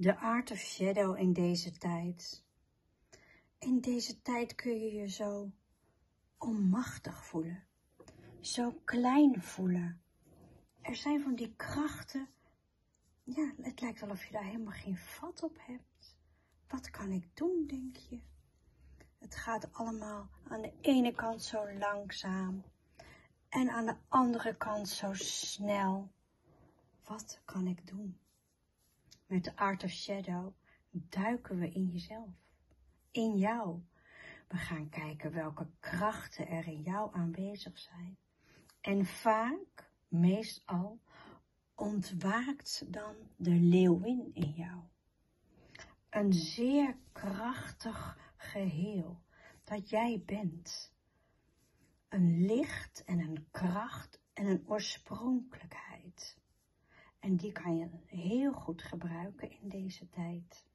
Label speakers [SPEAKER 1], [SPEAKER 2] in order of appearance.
[SPEAKER 1] The Art of Shadow in deze tijd. In deze tijd kun je je zo onmachtig voelen. Zo klein voelen. Er zijn van die krachten. Ja, het lijkt wel of je daar helemaal geen vat op hebt. Wat kan ik doen, denk je? Het gaat allemaal aan de ene kant zo langzaam. En aan de andere kant zo snel. Wat kan ik doen? Met de Art of Shadow duiken we in jezelf. In jou. We gaan kijken welke krachten er in jou aanwezig zijn. En vaak, meestal, ontwaakt dan de leeuwin in jou. Een zeer krachtig geheel dat jij bent. Een licht en een kracht en een oorspronkelijkheid. En die kan je heel goed gebruiken in deze tijd.